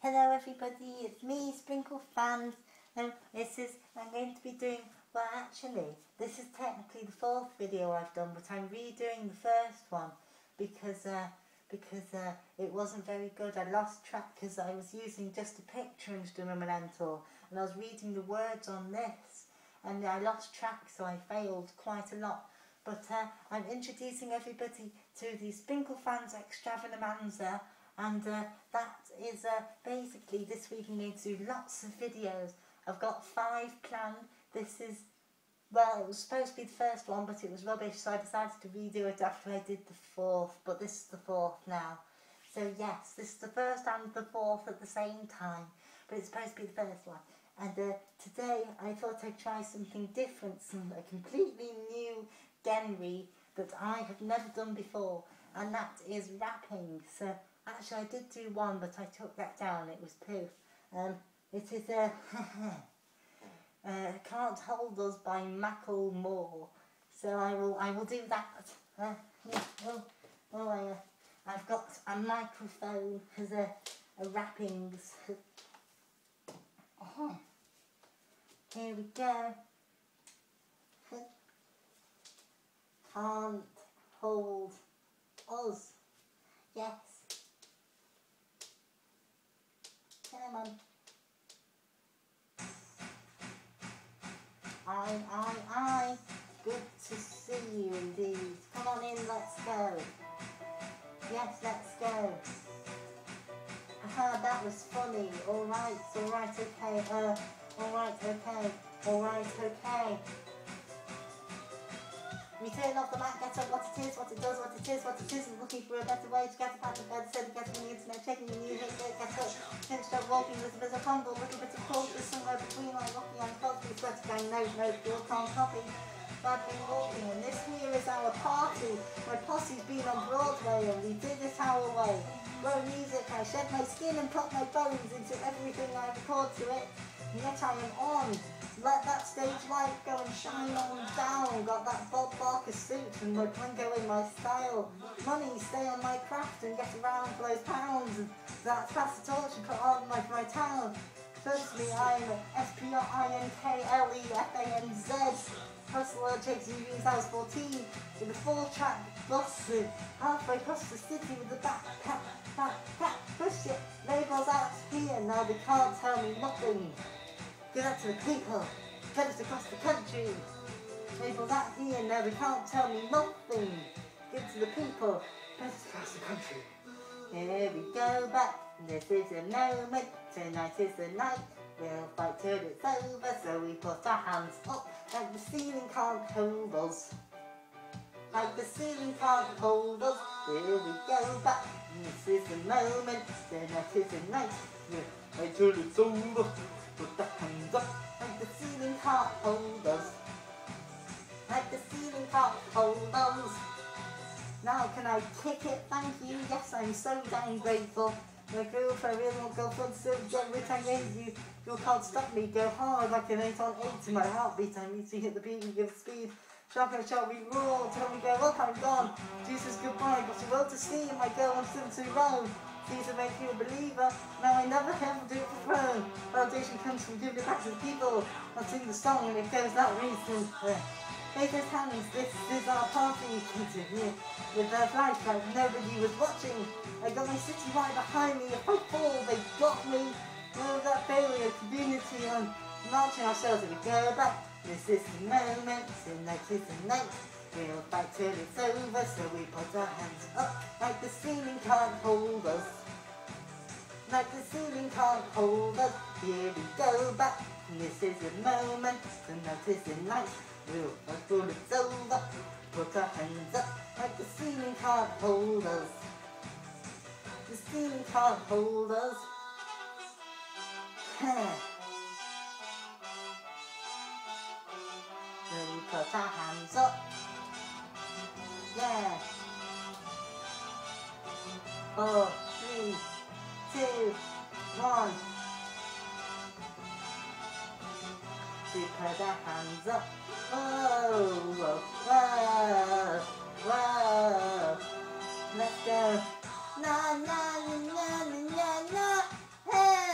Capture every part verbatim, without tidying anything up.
Hello everybody, it's me, Sprinkle Fans, and this is, I'm going to be doing, well actually, this is technically the fourth video I've done, but I'm redoing the first one, because, uh, because, uh, it wasn't very good. I lost track because I was using just a picture instead of Elementor, and I was reading the words on this, and I lost track, so I failed quite a lot. But, uh, I'm introducing everybody to the Sprinkle Fans Extravaganza. And uh, that is uh, basically this week I'm going to do lots of videos. I've got five planned. This is, well, it was supposed to be the first one, but it was rubbish, so I decided to redo it after I did the fourth, but this is the fourth now. So yes, this is the first and the fourth at the same time, but it's supposed to be the first one. And uh, today I thought I'd try something different, some a completely new Genry that I have never done before, and that is rapping. So actually, I did do one, but I took that down. It was poo. Um, it is a uh, uh, "Can't Hold Us" by Macklemore. So I will, I will do that. Uh, yeah, oh, oh, I, uh, I've got a microphone as a, a rappings. Uh-huh. Here we go. Can't hold us. Yes. Come on. I, I, I. Good to see you indeed. Come on in, let's go. Yes, let's go. Aha, that was funny. Alright, alright, okay. Uh, alright, okay. Alright, okay. We turn off the mat, get up what it is, what it does, what it is, what it isn't, looking for a better way to get up out of bed, instead of getting on the internet, checking the news, get up, can't stop walking, there's a bit of crumble, a little bit of cold, there's somewhere between, like rocky and coffee, sweaty gang, no, no, fuel, can't coffee, bad thing walking, and this here is our party. My posse's been on Broadway, and we did it our way. Grow music, I shed my skin and put my bones into everything I record to it, and yet I am on. Let that stage light go and shine on down. Got that Bob Barker suit and my Plingo in my style. Money, stay on my craft and get around for those pounds. And that's pass the torch and put on my, my town. Firstly, I'm S P R I N K L E F A N Z. Hustler takes you use house fourteen with a four track bus halfway across the city with the back, back, back, back, push it. Labels out here, now they can't tell me nothing. Give that to the people, get us across the country. Labels out here, now they can't tell me nothing. Give it to the people, get us across the country. Here we go back, this is a moment, tonight is the night. We'll fight till it's over, so we put our hands up, like the ceiling can't hold us. Like the ceiling can't hold us. Here we go back, this is the moment, tonight is the night. We'll fight till it's over. Put the hands up, like the ceiling can't hold us. Like the ceiling can't hold us. Now can I kick it? Thank you. Yes, I'm so damn grateful. My girlfriend, real girlfriend, so every time I you, you can't stop me. Go hard like an eight on eight to my heartbeat. I need to hit the beat and give speed. Shall we, shall we roll till we go up? I'm gone. Jesus goodbye, but you will to see my girl wants to roll. Caesar make you a believer. Now I never ever do it for throne. Validation comes from giving it back to the people. I'll sing the song and it goes that reason. Make his hands, this is our party. Continue with their flash like nobody was watching. I got my city right behind me. If I fall, they got me. Know that failure, community on marching ourselves and we go back. This is the moment, tonight is the night. We'll fight till it's over, so we put our hands up. Like the ceiling can't hold us. Like the ceiling can't hold us. Here we go back. This is the moment, tonight is the night. We'll fight till it's over. Put our hands up. Like the ceiling can't hold us. The ceiling can't hold us. We'll put our hands up. Yeah. Four, three, two, one. We put our hands up. Whoa, whoa, whoa, whoa. Let's go. Na na na na na na. Hey.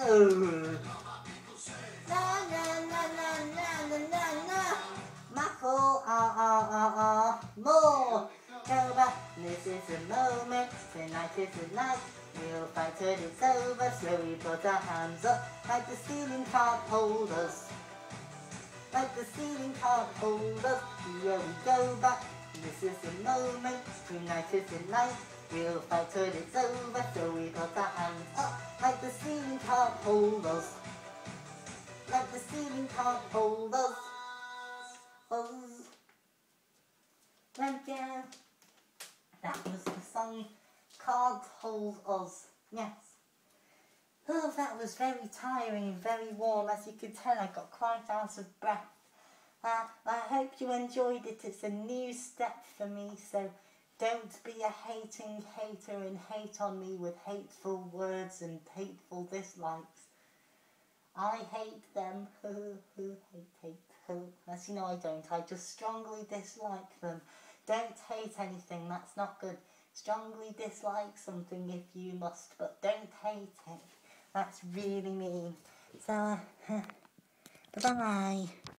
go. Na na na na na na na na. Muffle, ah ah ah ah, more. Go back, this is the moment, tonight is the night. We'll fight till it's over, so we put our hands up like the ceiling can't hold us. Like the ceiling can't hold us. Here we go back, this is the moment, tonight is the night. We'll fight till it's over, so we put our hands up like the ceiling can't hold us. Like the ceiling can't hold us. Oh. Again. That was the song Can't Hold Us. Yes. Oh, that was very tiring, very warm. As you could tell, I got quite out of breath. Uh, I hope you enjoyed it. It's a new step for me, so don't be a hating hater and hate on me with hateful words and hateful dislikes. I hate them. hate, hate. As you know, I don't. I just strongly dislike them. Don't hate anything, that's not good. Strongly dislike something if you must, but don't hate it. That's really mean. So, uh, bye-bye.